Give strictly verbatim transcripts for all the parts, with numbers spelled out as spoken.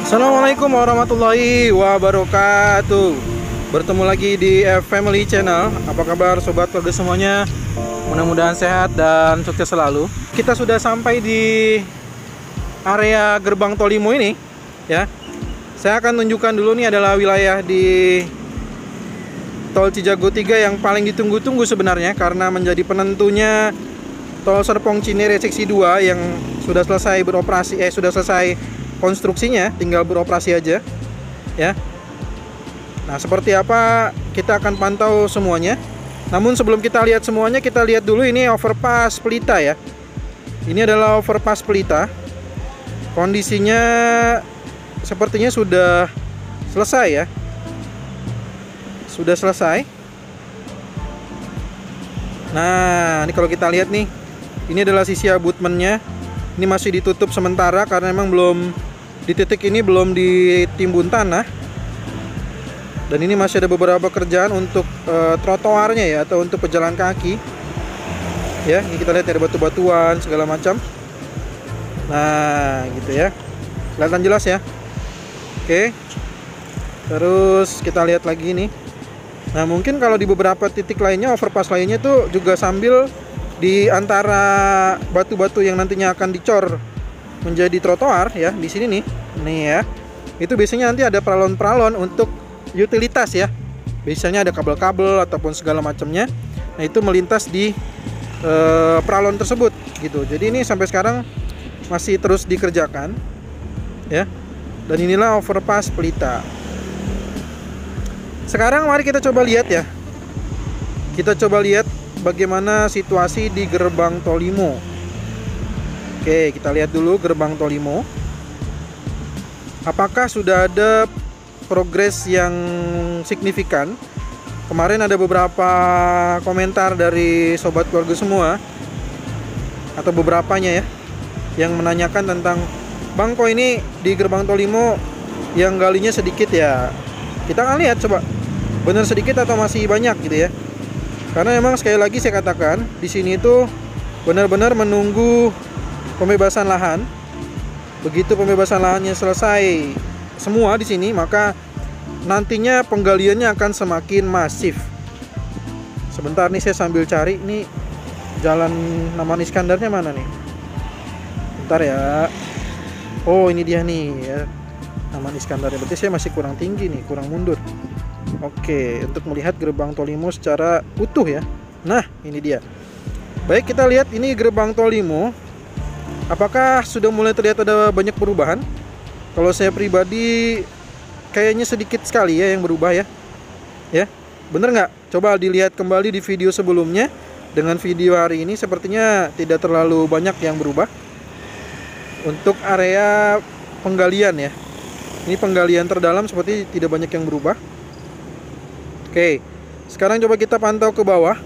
Assalamualaikum warahmatullahi wabarakatuh. Bertemu lagi di F Family Channel. Apa kabar sobat keluarga semuanya? Mudah-mudahan sehat dan sukses selalu. Kita sudah sampai di area gerbang Tol Limo ini, ya. Saya akan tunjukkan dulu, nih adalah wilayah di Tol Cijago tiga yang paling ditunggu-tunggu sebenarnya, karena menjadi penentunya Tol Serpong Cinere seksi dua yang sudah selesai beroperasi eh sudah selesai konstruksinya, tinggal beroperasi aja, ya. Nah, seperti apa kita akan pantau semuanya. Namun sebelum kita lihat semuanya, kita lihat dulu ini overpass Pelita, ya. Ini adalah overpass Pelita. Kondisinya sepertinya sudah selesai, ya. Sudah selesai. Nah, ini kalau kita lihat nih, ini adalah sisi abutmennya. Ini masih ditutup sementara karena memang belum di titik ini belum ditimbun tanah. Dan ini masih ada beberapa kerjaan untuk e, trotoarnya, ya, atau untuk pejalan kaki. Ya, ini kita lihat ada batu-batuan segala macam. Nah, gitu ya. Kelihatan jelas ya. Oke. Terus kita lihat lagi nih. Nah, mungkin kalau di beberapa titik lainnya, overpass lainnya tuh juga sambil di antara batu-batu yang nantinya akan dicor menjadi trotoar, ya, di sini nih. Nih ya. Itu biasanya nanti ada peralon-peralon untuk utilitas, ya. Biasanya ada kabel-kabel ataupun segala macamnya. Nah, itu melintas di e, peralon tersebut gitu. Jadi ini sampai sekarang masih terus dikerjakan, ya. Dan inilah overpass Pelita. Sekarang mari kita coba lihat, ya. Kita coba lihat bagaimana situasi di gerbang Tol Limo. Oke, kita lihat dulu gerbang Tol Limo. Apakah sudah ada progres yang signifikan? Kemarin ada beberapa komentar dari sobat keluarga semua, atau beberapanya, ya, yang menanyakan tentang, "Bang, kok ini di gerbang Tol Limo yang galinya sedikit, ya?" Kita akan lihat coba benar sedikit atau masih banyak gitu, ya. Karena memang sekali lagi saya katakan, di sini itu benar-benar menunggu pembebasan lahan. Begitu pembebasan lahannya selesai semua di sini, maka nantinya penggaliannya akan semakin masif. Sebentar nih, saya sambil cari nih jalan Naman Iskandarnya mana nih. Bentar ya. Oh, ini dia nih, ya, Naman Iskandarnya. Berarti saya masih kurang tinggi nih, kurang mundur. Oke, untuk melihat gerbang Tol Limo secara utuh, ya. Nah, ini dia. Baik, kita lihat ini gerbang Tol Limo. Apakah sudah mulai terlihat ada banyak perubahan? Kalau saya pribadi kayaknya sedikit sekali, ya, yang berubah, ya. Ya, bener nggak? Coba dilihat kembali di video sebelumnya dengan video hari ini, sepertinya tidak terlalu banyak yang berubah. Untuk area penggalian, ya. Ini penggalian terdalam seperti tidak banyak yang berubah. Oke, sekarang coba kita pantau ke bawah.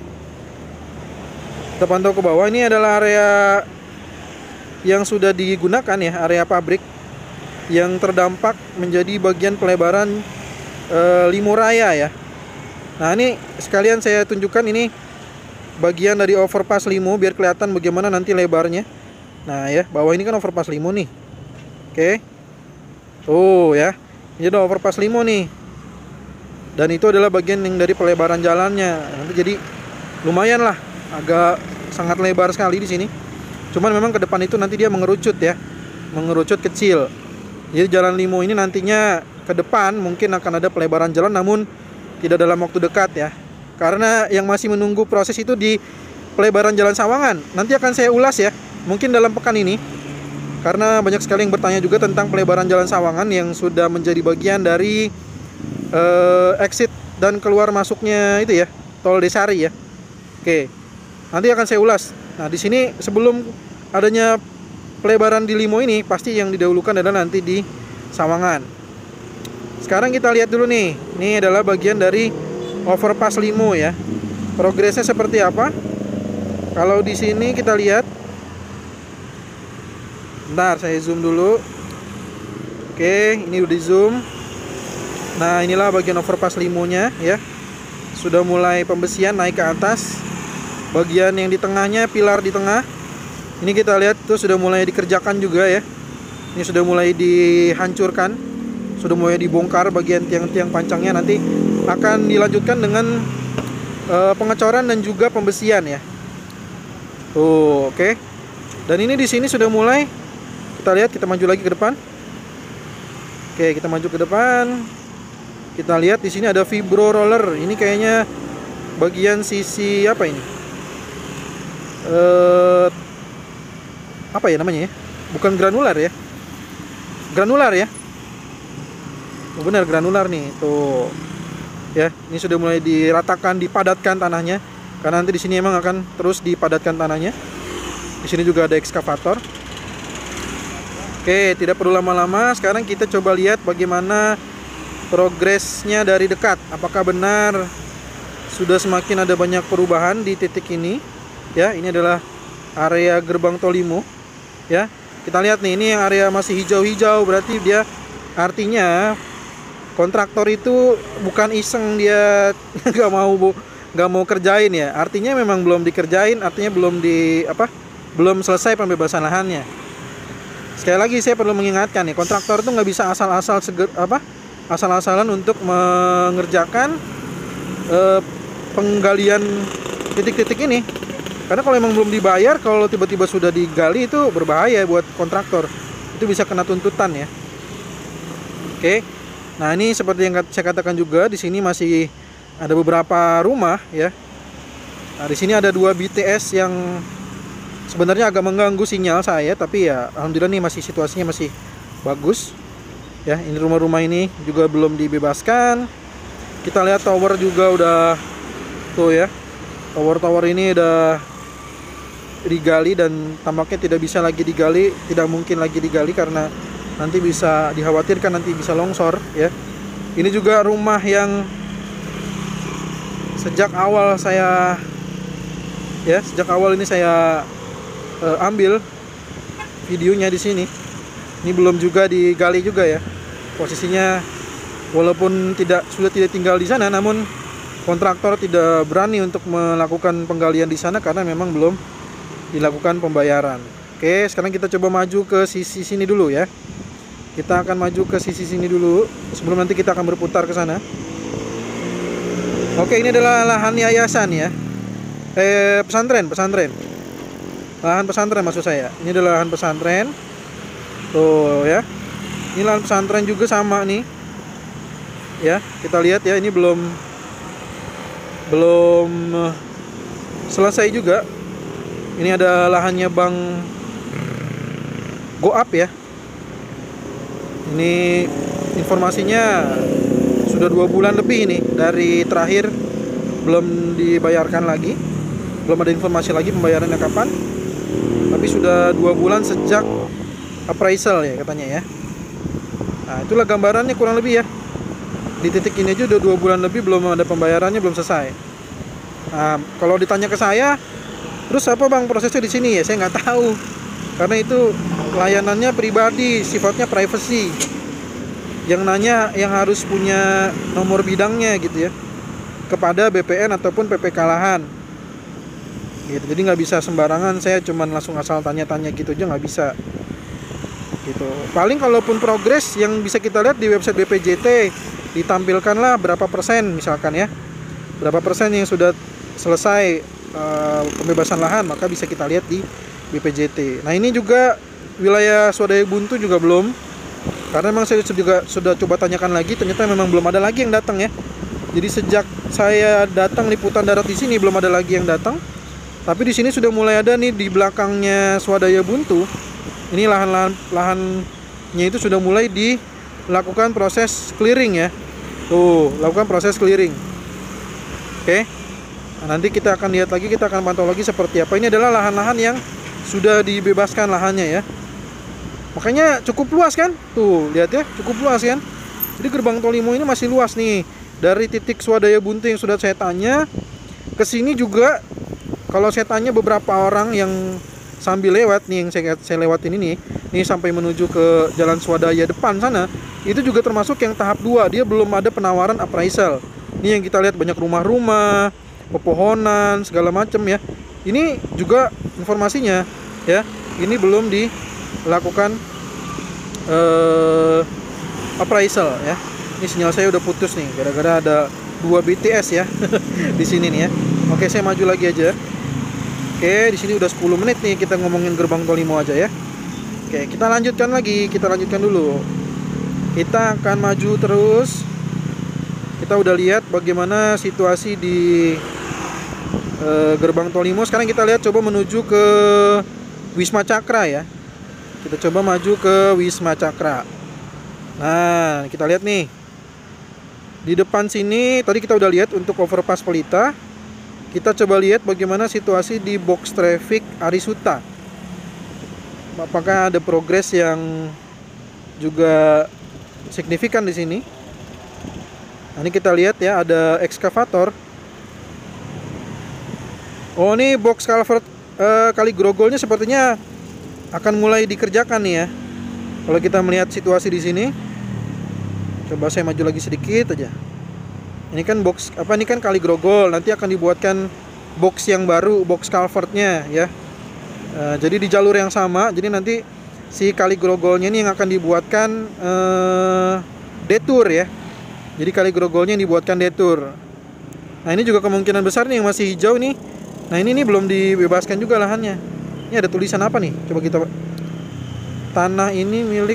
Kita pantau ke bawah. Ini adalah area yang sudah digunakan, ya, area pabrik yang terdampak menjadi bagian pelebaran e, Limo Raya, ya. Nah, ini sekalian saya tunjukkan, ini bagian dari overpass Limo biar kelihatan bagaimana nanti lebarnya. Nah, ya, bawah ini kan overpass Limo nih. Oke. Tuh, ya. Ini ada overpass Limo nih. Dan itu adalah bagian yang dari pelebaran jalannya. Nanti jadi lumayan lah, agak sangat lebar sekali di sini. Cuman memang ke depan itu nanti dia mengerucut, ya, mengerucut kecil. Jadi jalan Limo ini nantinya ke depan mungkin akan ada pelebaran jalan, namun tidak dalam waktu dekat, ya. Karena yang masih menunggu proses itu di pelebaran jalan Sawangan. Nanti akan saya ulas, ya, mungkin dalam pekan ini. Karena banyak sekali yang bertanya juga tentang pelebaran jalan Sawangan yang sudah menjadi bagian dari Uh, exit dan keluar masuknya itu, ya, Tol Desari, ya. Oke, nanti akan saya ulas. Nah, di sini sebelum adanya pelebaran di Limo ini, pasti yang didahulukan adalah nanti di Sawangan. Sekarang kita lihat dulu nih. Ini adalah bagian dari overpass Limo, ya. Progresnya seperti apa? Kalau di sini kita lihat. Bentar, saya zoom dulu. Oke, ini udah di zoom. Nah, inilah bagian overpass Limonya, ya. Sudah mulai pembesian naik ke atas. Bagian yang di tengahnya, pilar di tengah, ini kita lihat tuh sudah mulai dikerjakan juga, ya. Ini sudah mulai dihancurkan. sudah mulai dibongkar bagian tiang-tiang pancangnya. Nanti akan dilanjutkan dengan uh, pengecoran dan juga pembesian ya. Tuh, oke. Okay. Dan ini di sini sudah mulai, kita lihat, kita maju lagi ke depan. Oke, okay, kita maju ke depan. Kita lihat di sini ada vibro roller. Ini kayaknya bagian sisi apa ini? Uh, apa ya namanya ya? Bukan granular ya? Granular ya? Oh, benar granular nih, tuh. Ya, ini sudah mulai diratakan, dipadatkan tanahnya. Karena nanti di sini emang akan terus dipadatkan tanahnya. Di sini juga ada ekskavator. Oke, tidak perlu lama-lama. Sekarang kita coba lihat bagaimana progresnya dari dekat. Apakah benar sudah semakin ada banyak perubahan di titik ini? Ya, ini adalah area gerbang tol Limo. Ya, kita lihat nih, ini yang area masih hijau-hijau, berarti dia artinya kontraktor itu bukan iseng dia nggak mau bu, nggak mau kerjain ya. Artinya memang belum dikerjain, artinya belum di apa, belum selesai pembebasan lahannya. Sekali lagi saya perlu mengingatkan nih, kontraktor itu nggak bisa asal-asal seger apa, asal-asalan untuk mengerjakan eh, penggalian titik-titik ini. Karena kalau memang belum dibayar, kalau tiba-tiba sudah digali itu berbahaya buat kontraktor. Itu bisa kena tuntutan ya. Oke. Nah, ini seperti yang saya katakan juga, di sini masih ada beberapa rumah ya. Nah, di sini ada dua B T S yang sebenarnya agak mengganggu sinyal saya, tapi ya alhamdulillah nih masih situasinya masih bagus. Ya, ini rumah-rumah ini juga belum dibebaskan. Kita lihat tower juga udah tuh ya. Tower-tower ini udah digali dan tampaknya tidak bisa lagi digali, tidak mungkin lagi digali karena nanti bisa dikhawatirkan nanti bisa longsor ya. Ini juga rumah yang sejak awal saya ya, sejak awal ini saya uh, ambil videonya di sini. Ini belum juga digali juga ya. Posisinya walaupun tidak sudah tidak tinggal di sana, namun kontraktor tidak berani untuk melakukan penggalian di sana karena memang belum dilakukan pembayaran. Oke, sekarang kita coba maju ke sisi sini dulu ya. Kita akan maju ke sisi sini dulu sebelum nanti kita akan berputar ke sana. Oke, ini adalah lahan yayasan ya. Eh, pesantren, pesantren. Lahan pesantren maksud saya. Ini adalah lahan pesantren. Tuh ya. Ini lahan pesantren juga sama nih. Ya, kita lihat ya, ini belum belum selesai juga. Ini ada lahannya Bang Goap ya. Ini informasinya sudah dua bulan lebih ini dari terakhir belum dibayarkan lagi, belum ada informasi lagi pembayarannya kapan. Tapi sudah dua bulan sejak appraisal ya katanya ya. Nah, itulah gambarannya kurang lebih ya. Di titik ini aja udah dua bulan lebih belum ada pembayarannya, belum selesai. Nah, kalau ditanya ke saya, terus apa bang prosesnya di sini ya? Saya nggak tahu, karena itu layanannya pribadi, sifatnya privacy. Yang nanya yang harus punya nomor bidangnya gitu ya, kepada B P N ataupun P P K lahan. Gitu. Jadi nggak bisa sembarangan. Saya cuman langsung asal tanya-tanya gitu aja nggak bisa. Gitu. Paling kalaupun progres yang bisa kita lihat di website B P J T ditampilkanlah berapa persen misalkan ya, berapa persen yang sudah selesai uh, pembebasan lahan, maka bisa kita lihat di B P J T. Nah, ini juga wilayah Swadaya Buntu juga belum, karena memang saya juga sudah coba tanyakan lagi, ternyata memang belum ada lagi yang datang ya. Jadi sejak saya datang liputan darat di sini belum ada lagi yang datang. Tapi di sini sudah mulai ada nih di belakangnya Swadaya Buntu. Ini lahan-lahan lahannya itu sudah mulai dilakukan proses clearing ya. Tuh, lakukan proses clearing. Oke. Nah, nanti kita akan lihat lagi, kita akan pantau lagi seperti apa. Ini adalah lahan-lahan yang sudah dibebaskan lahannya ya. Makanya cukup luas kan? Tuh, lihat ya, cukup luas kan? Jadi gerbang tol Limo ini masih luas nih. Dari titik Swadaya Buntu yang sudah saya tanya ke sini juga, kalau saya tanya beberapa orang yang sambil lewat nih, yang saya, saya lewatin ini, nih sampai menuju ke Jalan Swadaya depan sana, itu juga termasuk yang tahap dua. Dia belum ada penawaran appraisal. Ini yang kita lihat banyak rumah-rumah, pepohonan, segala macam ya. Ini juga informasinya ya. Ini belum dilakukan eh, appraisal ya. Ini sinyal saya udah putus nih gara-gara ada dua B T S ya di sini nih ya. Oke, saya maju lagi aja. Oke, di sini udah sepuluh menit nih kita ngomongin gerbang tol Limo aja ya. Oke, kita lanjutkan lagi, kita lanjutkan dulu. Kita akan maju terus. Kita udah lihat bagaimana situasi di uh, gerbang tol Limo. Sekarang kita lihat coba menuju ke Wisma Cakra ya. Kita coba maju ke Wisma Cakra. Nah, kita lihat nih. Di depan sini tadi kita udah lihat untuk overpass Pelita. Kita coba lihat bagaimana situasi di box traffic Arisuta. Apakah ada progres yang juga signifikan di sini? Nah, ini kita lihat ya, ada ekskavator. Oh, ini box culvert eh, Kali Grogolnya sepertinya akan mulai dikerjakan nih ya. Kalau kita melihat situasi di sini. Coba saya maju lagi sedikit aja. Ini kan box apa ini kan Kali Grogol, nanti akan dibuatkan box yang baru, box culvertnya ya. E, jadi di jalur yang sama, jadi nanti si Kali Grogolnya ini yang akan dibuatkan e, detour ya. Jadi Kali Grogolnya yang dibuatkan detour. Nah, ini juga kemungkinan besar nih yang masih hijau nih. Nah, ini nih belum dibebaskan juga lahannya. Ini ada tulisan apa nih? Coba kita, tanah ini milik,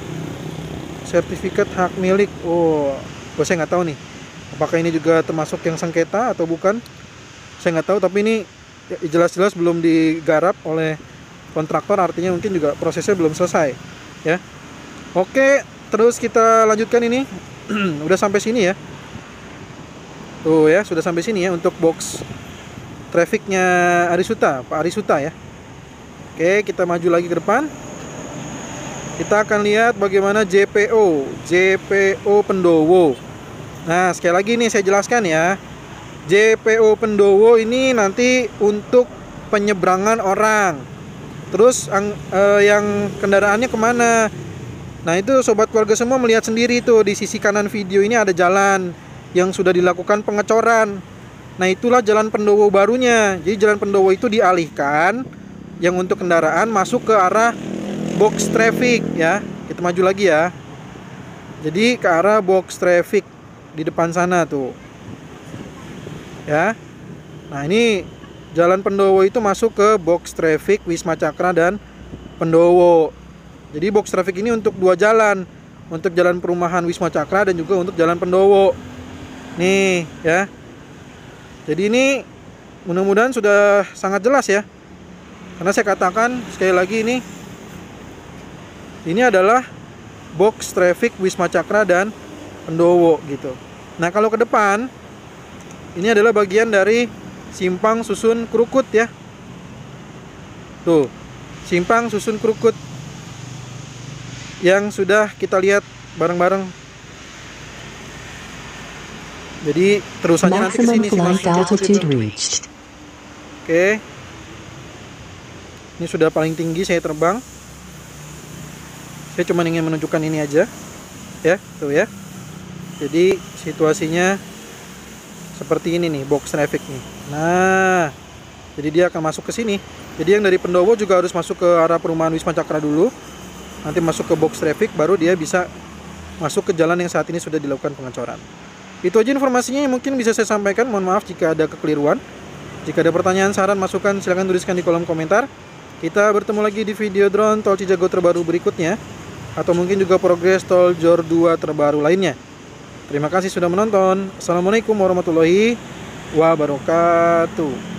sertifikat hak milik. Oh, oh saya nggak tahu nih. Apakah ini juga termasuk yang sengketa atau bukan? Saya nggak tahu, tapi ini jelas-jelas belum digarap oleh kontraktor, artinya mungkin juga prosesnya belum selesai ya. Oke, terus kita lanjutkan ini. Udah sampai sini ya. Tuh ya, sudah sampai sini ya untuk box trafficnya Arisuta, Pak Arisuta ya. Oke, kita maju lagi ke depan. Kita akan lihat bagaimana J P O, J P O Pendowo. Nah, sekali lagi nih saya jelaskan ya. J P O Pendowo ini nanti untuk penyeberangan orang. Terus eh, yang kendaraannya kemana? Nah, itu sobat keluarga semua melihat sendiri tuh di sisi kanan video ini ada jalan yang sudah dilakukan pengecoran. Nah, itulah jalan Pendowo barunya. Jadi jalan Pendowo itu dialihkan yang untuk kendaraan masuk ke arah box traffic ya. Kita maju lagi ya. Jadi ke arah box traffic di depan sana tuh ya. Nah, ini jalan Pendowo itu masuk ke box traffic Wisma Cakra dan Pendowo. Jadi box traffic ini untuk dua jalan, untuk jalan perumahan Wisma Cakra dan juga untuk jalan Pendowo nih ya. Jadi ini mudah-mudahan sudah sangat jelas ya, karena saya katakan sekali lagi ini ini adalah box traffic Wisma Cakra dan Pendowo gitu. Nah, kalau ke depan ini adalah bagian dari simpang susun Krukut ya. Tuh, simpang susun Krukut yang sudah kita lihat bareng-bareng. Jadi terusannya nanti ke sini simpang susun Krukut. Oke. Ini sudah paling tinggi saya terbang. Saya cuma ingin menunjukkan ini aja. Ya, tuh ya. Jadi situasinya seperti ini nih, box traffic nih. Nah, jadi dia akan masuk ke sini. Jadi yang dari Pendowo juga harus masuk ke arah perumahan Wisma Cakra dulu. Nanti masuk ke box traffic, baru dia bisa masuk ke jalan yang saat ini sudah dilakukan pengecoran. Itu aja informasinya yang mungkin bisa saya sampaikan. Mohon maaf jika ada kekeliruan. Jika ada pertanyaan, saran, masukan, silahkan tuliskan di kolom komentar. Kita bertemu lagi di video drone tol Cijago terbaru berikutnya, atau mungkin juga progres tol Jor dua terbaru lainnya. Terima kasih sudah menonton. Assalamualaikum warahmatullahi wabarakatuh.